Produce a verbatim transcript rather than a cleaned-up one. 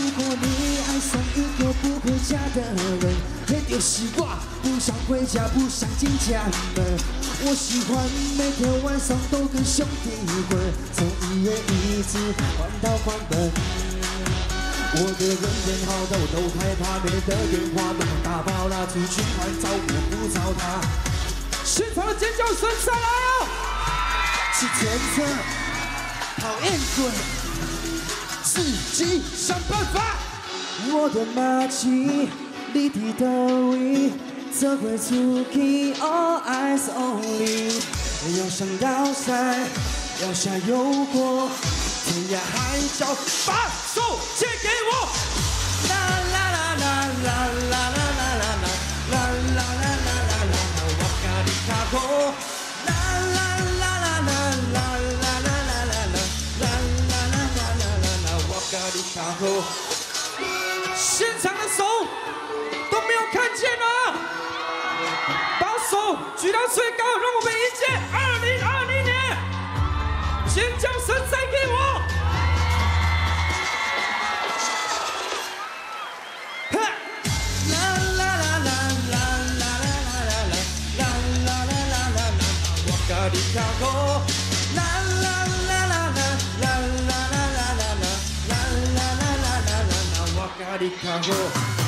果你爱上一个不回家的人，那就是我不想回家，不想进家门。我喜欢每天晚上都跟兄弟混，从一月一直玩到关门。我的人缘好到我都害怕，没得电话都打包了，出去玩找我不找他。现场的尖叫声上来哦！是天策，讨厌鬼，自己想办法。我的马骑，你的到位，这回出去 all eyes only。要上要山，要下有过，天涯海角，把手借给我。啦啦啦啦啦啦啦啦啦啦啦啦啦啦啦，我甲你卡好。啦啦啦啦啦啦啦啦啦啦啦啦啦啦啦啦，我甲你卡好。现场的手都没有看见啊！把手举到最高，让我们迎接二零二零年！尖叫声再给我！啦啦啦啦啦啦啦啦啦啦啦啦啦啦啦，我甲你卡好。啦啦啦啦啦啦啦啦啦啦啦啦啦啦啦啦，我甲你卡好。